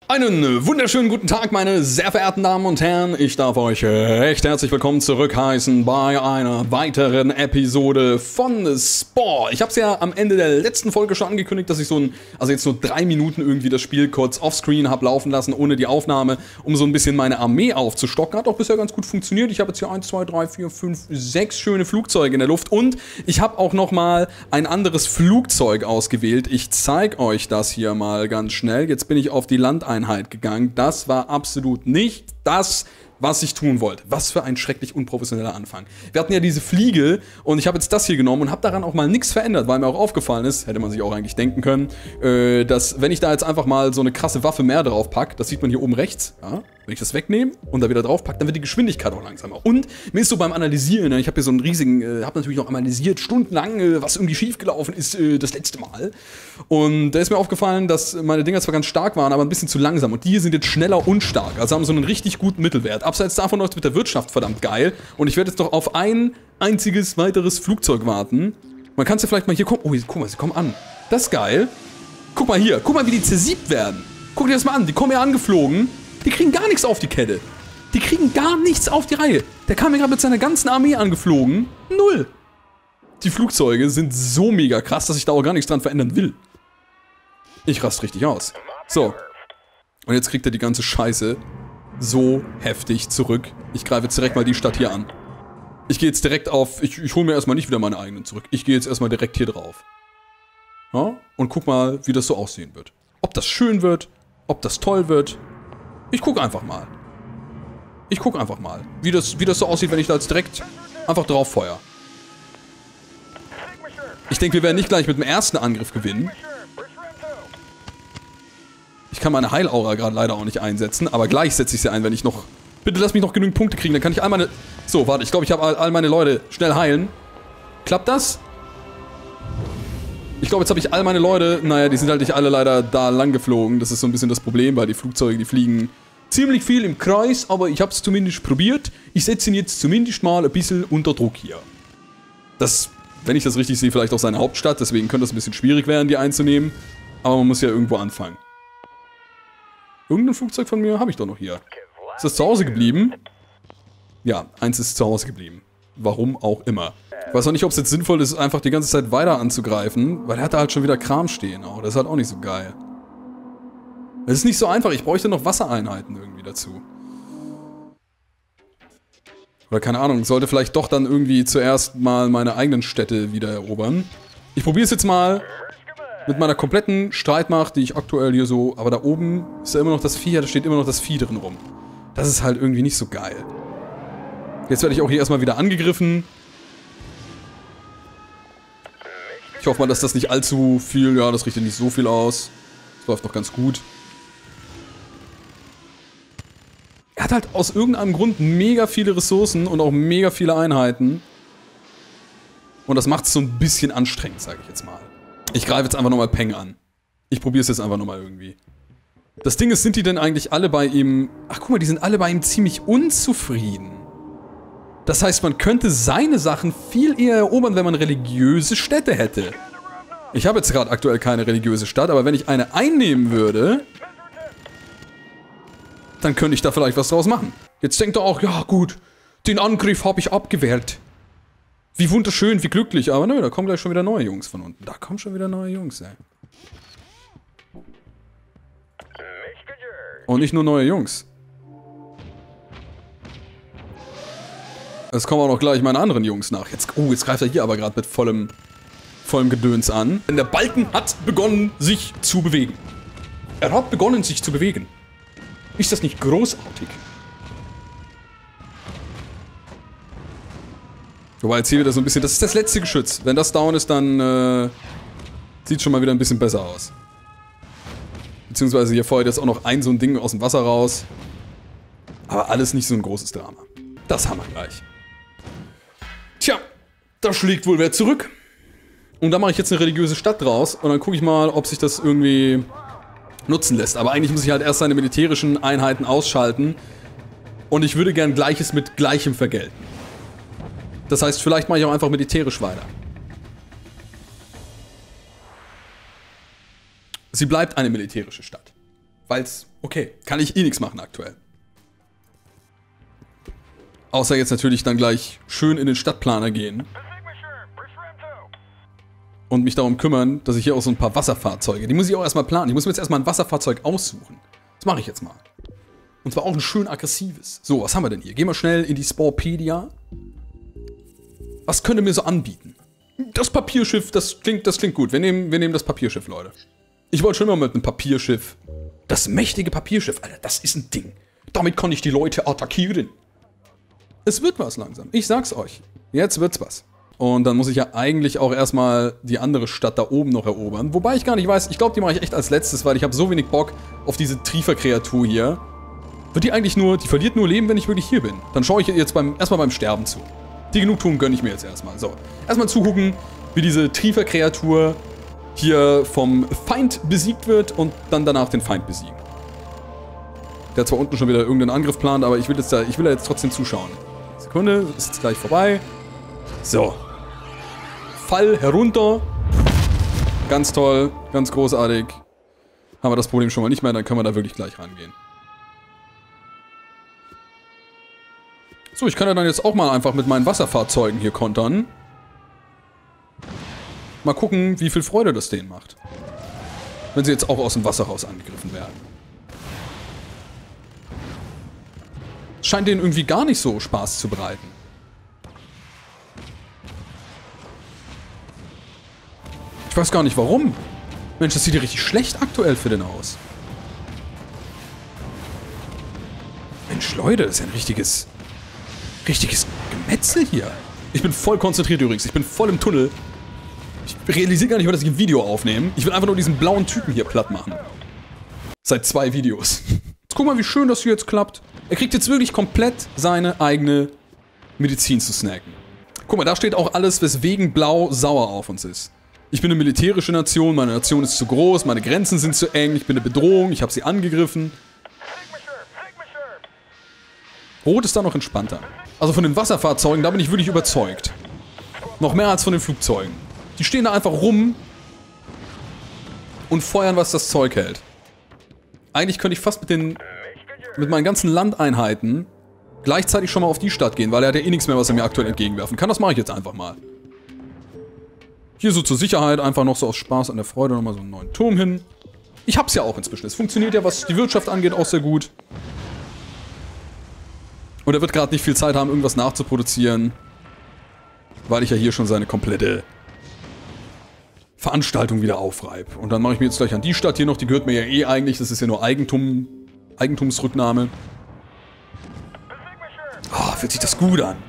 Einen wunderschönen guten Tag, meine sehr verehrten Damen und Herren. Ich darf euch recht herzlich willkommen zurückheißen bei einer weiteren Episode von Spore. Ich habe es ja am Ende der letzten Folge schon angekündigt, dass ich also jetzt nur 3 Minuten irgendwie das Spiel kurz offscreen habe laufen lassen, ohne die Aufnahme, um so ein bisschen meine Armee aufzustocken. Hat auch bisher ganz gut funktioniert. Ich habe jetzt hier 1, 2, 3, 4, 5, 6 schöne Flugzeuge in der Luft und ich habe auch nochmal ein anderes Flugzeug ausgewählt. Ich zeige euch das hier mal ganz schnell. Jetzt bin ich auf die Landeinheit gegangen. Das war absolut nicht das, was ich tun wollte. Was für ein schrecklich unprofessioneller Anfang. Wir hatten ja diese Fliege und ich habe jetzt das hier genommen und habe daran auch mal nichts verändert, weil mir auch aufgefallen ist, hätte man sich auch eigentlich denken können, dass wenn ich da jetzt einfach mal so eine krasse Waffe mehr drauf packe, das sieht man hier oben rechts, ja, wenn ich das wegnehme und da wieder drauf packe, dann wird die Geschwindigkeit auch langsamer. Und mir ist so beim Analysieren, ich habe hier so einen riesigen, habe natürlich noch analysiert, stundenlang, was irgendwie schiefgelaufen ist das letzte Mal. Und da ist mir aufgefallen, dass meine Dinger zwar ganz stark waren, aber ein bisschen zu langsam. Und die hier sind jetzt schneller und stark, also haben so einen richtig guten Mittelwert. Abseits davon läuft es mit der Wirtschaft verdammt geil. Und ich werde jetzt noch auf ein einziges weiteres Flugzeug warten. Man kann es ja vielleicht mal hier kommen. Oh, guck mal, sie kommen an. Das ist geil. Guck mal hier, guck mal, wie die zersiebt werden. Guck dir das mal an, die kommen ja angeflogen. Die kriegen gar nichts auf die Kette. Die kriegen gar nichts auf die Reihe. Der kam mir gerade mit seiner ganzen Armee angeflogen. Null. Die Flugzeuge sind so mega krass, dass ich da auch gar nichts dran verändern will. Ich raste richtig aus. So. Und jetzt kriegt er die ganze Scheiße so heftig zurück. Ich greife jetzt direkt mal die Stadt hier an. Ich gehe jetzt direkt auf... Ich hole mir erstmal nicht wieder meine eigenen zurück. Ich gehe jetzt erstmal direkt hier drauf. Ja? Und guck mal, wie das so aussehen wird. Ob das schön wird, ob das toll wird. Ich gucke einfach mal. Ich gucke einfach mal, wie das so aussieht, wenn ich da jetzt direkt einfach drauf feuer. Ich denke, wir werden nicht gleich mit dem ersten Angriff gewinnen. Ich kann meine Heilaura gerade leider auch nicht einsetzen, aber gleich setze ich sie ein, wenn ich noch... Bitte lass mich noch genügend Punkte kriegen, dann kann ich all meine... So, warte, ich glaube, ich habe all meine Leute schnell heilen. Klappt das? Ich glaube, jetzt habe ich all meine Leute... Naja, die sind halt nicht alle leider da lang geflogen. Das ist so ein bisschen das Problem, weil die Flugzeuge, die fliegen ziemlich viel im Kreis, aber ich habe es zumindest probiert. Ich setze ihn jetzt zumindest mal ein bisschen unter Druck hier. Das, wenn ich das richtig sehe, vielleicht auch seine Hauptstadt, deswegen könnte es ein bisschen schwierig werden, die einzunehmen. Aber man muss ja irgendwo anfangen. Irgendein Flugzeug von mir habe ich doch noch hier. Ist das zu Hause geblieben? Ja, eins ist zu Hause geblieben. Warum auch immer. Ich weiß auch nicht, ob es jetzt sinnvoll ist, einfach die ganze Zeit weiter anzugreifen, weil er hat da halt schon wieder Kram stehen. Oh, das ist halt auch nicht so geil. Das ist nicht so einfach. Ich bräuchte noch Wassereinheiten irgendwie dazu. Oder keine Ahnung, sollte vielleicht doch dann irgendwie zuerst mal meine eigenen Städte wieder erobern. Ich probiere es jetzt mal mit meiner kompletten Streitmacht, die ich aktuell hier so... Aber da oben ist ja immer noch das Vieh, da steht immer noch das Vieh drin rum. Das ist halt irgendwie nicht so geil. Jetzt werde ich auch hier erstmal wieder angegriffen. Ich hoffe mal, dass das nicht allzu viel... Ja, das richtet nicht so viel aus. Das läuft doch ganz gut. Er hat halt aus irgendeinem Grund mega viele Ressourcen und auch mega viele Einheiten. Und das macht es so ein bisschen anstrengend, sage ich jetzt mal. Ich greife jetzt einfach nochmal Peng an. Ich probiere es jetzt einfach nochmal irgendwie. Das Ding ist, sind die denn eigentlich alle bei ihm... Ach guck mal, die sind alle bei ihm ziemlich unzufrieden. Das heißt, man könnte seine Sachen viel eher erobern, wenn man religiöse Städte hätte. Ich habe jetzt gerade aktuell keine religiöse Stadt, aber wenn ich eine einnehmen würde... Dann könnte ich da vielleicht was draus machen. Jetzt denkt er auch, ja gut, den Angriff habe ich abgewehrt. Wie wunderschön, wie glücklich. Aber nö, da kommen gleich schon wieder neue Jungs von unten. Da kommen schon wieder neue Jungs, ey. Und nicht nur neue Jungs. Es kommen auch noch gleich meine anderen Jungs nach. Jetzt greift er hier aber gerade mit vollem Gedöns an. Denn der Balken hat begonnen, sich zu bewegen. Er hat begonnen, sich zu bewegen. Ist das nicht großartig? Wobei, jetzt hier wieder so ein bisschen... Das ist das letzte Geschütz. Wenn das down ist, dann sieht schon mal wieder ein bisschen besser aus. Beziehungsweise hier feuert jetzt auch noch so ein Ding aus dem Wasser raus. Aber alles nicht so ein großes Drama. Das haben wir gleich. Tja, da schlägt wohl wer zurück. Und da mache ich jetzt eine religiöse Stadt draus. Und dann gucke ich mal, ob sich das irgendwie... nutzen lässt. Aber eigentlich muss ich halt erst seine militärischen Einheiten ausschalten. Und ich würde gern Gleiches mit Gleichem vergelten. Das heißt, vielleicht mache ich auch einfach militärisch weiter. Sie bleibt eine militärische Stadt. Weil's, okay, kann ich eh nichts machen aktuell. Außer jetzt natürlich dann gleich schön in den Stadtplaner gehen. Und mich darum kümmern, dass ich hier auch so ein paar Wasserfahrzeuge, die muss ich auch erstmal planen. Ich muss mir jetzt erstmal ein Wasserfahrzeug aussuchen. Das mache ich jetzt mal. Und zwar auch ein schön aggressives. So, was haben wir denn hier? Gehen wir schnell in die Sporepedia. Was könnt ihr mir so anbieten? Das Papierschiff, das klingt gut. Wir nehmen das Papierschiff, Leute. Ich wollte schon immer mit einem Papierschiff. Das mächtige Papierschiff, Alter, das ist ein Ding. Damit kann ich die Leute attackieren. Es wird was langsam. Ich sag's euch. Jetzt wird's was. Und dann muss ich ja eigentlich auch erstmal die andere Stadt da oben noch erobern. Wobei ich gar nicht weiß, ich glaube, die mache ich echt als letztes, weil ich habe so wenig Bock auf diese Triefer-Kreatur hier. Wird die eigentlich nur, die verliert nur Leben, wenn ich wirklich hier bin. Dann schaue ich jetzt erstmal beim Sterben zu. Die Genugtuung gönne ich mir jetzt erstmal. So, erstmal zugucken, wie diese Triefer-Kreatur hier vom Feind besiegt wird und dann danach den Feind besiegen. Der hat zwar unten schon wieder irgendeinen Angriff plant, aber ich will da jetzt trotzdem zuschauen. Sekunde, ist jetzt gleich vorbei. So. Fall herunter. Ganz toll, ganz großartig. Haben wir das Problem schon mal nicht mehr, dann können wir da wirklich gleich rangehen. So, ich kann ja dann jetzt auch mal einfach mit meinen Wasserfahrzeugen hier kontern. Mal gucken, wie viel Freude das denen macht. Wenn sie jetzt auch aus dem Wasser raus angegriffen werden. Scheint denen irgendwie gar nicht so Spaß zu bereiten. Ich weiß gar nicht warum. Mensch, das sieht ja richtig schlecht aktuell für den aus. Mensch, Leute, das ist ja ein richtiges Gemetzel hier. Ich bin voll konzentriert übrigens. Ich bin voll im Tunnel. Ich realisiere gar nicht, dass ich ein Video aufnehme. Ich will einfach nur diesen blauen Typen hier platt machen. Seit 2 Videos. Jetzt guck mal, wie schön das hier jetzt klappt. Er kriegt jetzt wirklich komplett seine eigene Medizin zu snacken. Guck mal, da steht auch alles, weswegen Blau sauer auf uns ist. Ich bin eine militärische Nation, meine Nation ist zu groß, meine Grenzen sind zu eng, ich bin eine Bedrohung, ich habe sie angegriffen. Rot ist da noch entspannter. Also von den Wasserfahrzeugen, da bin ich wirklich überzeugt. Noch mehr als von den Flugzeugen. Die stehen da einfach rum und feuern, was das Zeug hält. Eigentlich könnte ich fast mit meinen ganzen Landeinheiten gleichzeitig schon mal auf die Stadt gehen, weil er hat ja eh nichts mehr, was er mir aktuell entgegenwerfen kann. Das mache ich jetzt einfach mal. Hier so zur Sicherheit einfach noch so aus Spaß an der Freude nochmal so einen neuen Turm hin. Ich hab's ja auch inzwischen. Es funktioniert ja, was die Wirtschaft angeht, auch sehr gut. Und er wird gerade nicht viel Zeit haben, irgendwas nachzuproduzieren. Weil ich ja hier schon seine komplette Veranstaltung wieder aufreibe. Und dann mache ich mir jetzt gleich an die Stadt hier noch. Die gehört mir ja eh eigentlich. Das ist ja nur Eigentumsrücknahme. Ah, fühlt sich das gut an.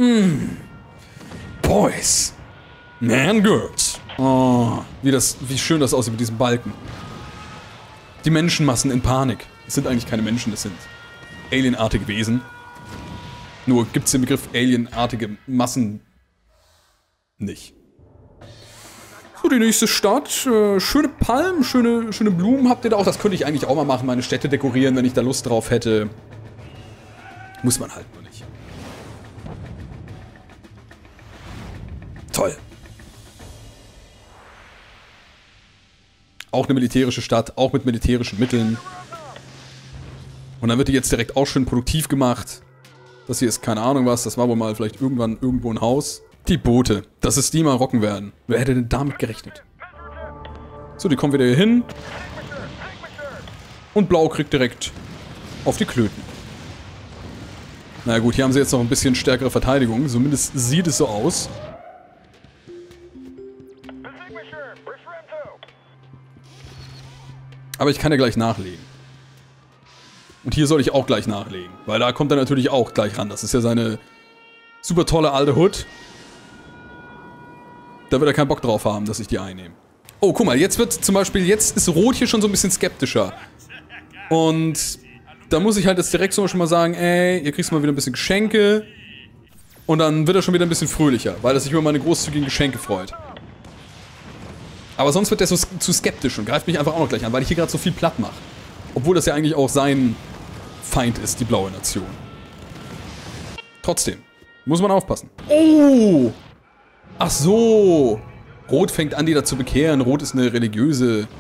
Boys. Man, girls. Oh, wie schön das aussieht mit diesem Balken. Die Menschenmassen in Panik. Es sind eigentlich keine Menschen, das sind alienartige Wesen. Nur gibt es den Begriff alienartige Massen nicht. So, die nächste Stadt. Schöne Palmen, schöne Blumen habt ihr da auch. Das könnte ich eigentlich auch mal machen, meine Städte dekorieren, wenn ich da Lust drauf hätte. Muss man halt nur nicht. Toll. Auch eine militärische Stadt, auch mit militärischen Mitteln. Und dann wird die jetzt direkt auch schön produktiv gemacht. Das hier ist keine Ahnung was, das war wohl mal vielleicht irgendwann irgendwo ein Haus. Die Boote, dass es die mal rocken werden. Wer hätte denn damit gerechnet? So, die kommen wieder hier hin. Und Blau kriegt direkt auf die Klöten. Na gut, hier haben sie jetzt noch ein bisschen stärkere Verteidigung. Zumindest sieht es so aus. Aber ich kann ja gleich nachlegen. Und hier soll ich auch gleich nachlegen. Weil da kommt er natürlich auch gleich ran. Das ist ja seine super tolle alte Hut. Da wird er keinen Bock drauf haben, dass ich die einnehme. Oh, guck mal, jetzt wird zum Beispiel, jetzt ist Rot hier schon so ein bisschen skeptischer. Und da muss ich halt jetzt direkt so schon mal sagen, ey, ihr kriegt mal wieder ein bisschen Geschenke. Und dann wird er schon wieder ein bisschen fröhlicher, weil er sich über meine großzügigen Geschenke freut. Aber sonst wird er so zu skeptisch und greift mich einfach auch noch gleich an, weil ich hier gerade so viel platt mache. Obwohl das ja eigentlich auch sein Feind ist, die blaue Nation. Trotzdem, muss man aufpassen. Oh! Ach so! Rot fängt an, die da zu bekehren. Rot ist eine religiöse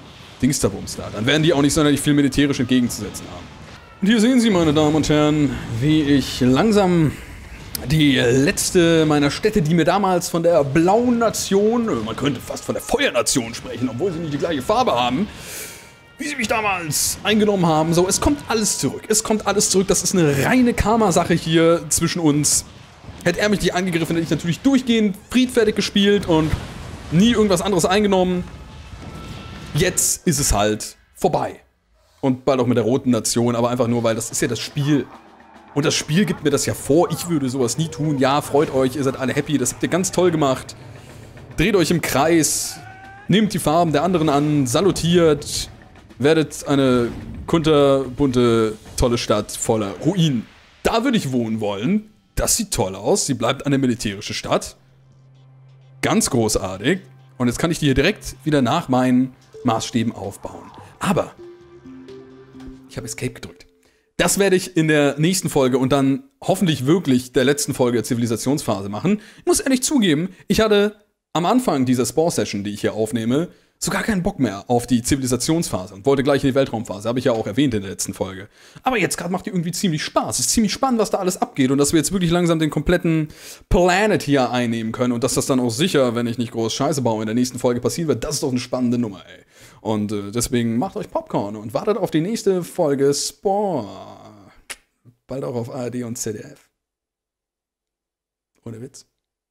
Dingsterbums da. Dann werden die auch nicht sonderlich viel militärisch entgegenzusetzen haben. Und hier sehen Sie, meine Damen und Herren, wie ich langsam die letzte meiner Städte, die mir damals von der blauen Nation, man könnte fast von der Feuernation sprechen, obwohl sie nicht die gleiche Farbe haben, wie sie mich damals eingenommen haben. So, es kommt alles zurück. Es kommt alles zurück. Das ist eine reine Karma-Sache hier zwischen uns. Hätte er mich nicht angegriffen, hätte ich natürlich durchgehend friedfertig gespielt und nie irgendwas anderes eingenommen. Jetzt ist es halt vorbei. Und bald auch mit der roten Nation, aber einfach nur, weil das ist ja das Spiel. Und das Spiel gibt mir das ja vor. Ich würde sowas nie tun. Ja, freut euch, ihr seid alle happy. Das habt ihr ganz toll gemacht. Dreht euch im Kreis. Nehmt die Farben der anderen an. Salutiert. Werdet eine kunterbunte, tolle Stadt voller Ruinen. Da würde ich wohnen wollen. Das sieht toll aus. Sie bleibt eine militärische Stadt. Ganz großartig. Und jetzt kann ich die hier direkt wieder nach meinen Maßstäben aufbauen. Aber ich habe Escape gedrückt. Das werde ich in der nächsten Folge und dann hoffentlich wirklich der letzten Folge der Zivilisationsphase machen. Ich muss ehrlich zugeben, ich hatte am Anfang dieser Spore-Session, die ich hier aufnehme, so gar keinen Bock mehr auf die Zivilisationsphase und wollte gleich in die Weltraumphase. Habe ich ja auch erwähnt in der letzten Folge. Aber jetzt gerade macht die irgendwie ziemlich Spaß. Es ist ziemlich spannend, was da alles abgeht und dass wir jetzt wirklich langsam den kompletten Planet hier einnehmen können und dass das dann auch sicher, wenn ich nicht groß Scheiße baue, in der nächsten Folge passieren wird. Das ist doch eine spannende Nummer, ey. Und deswegen macht euch Popcorn und wartet auf die nächste Folge Spore. Bald auch auf ARD und ZDF. Ohne Witz.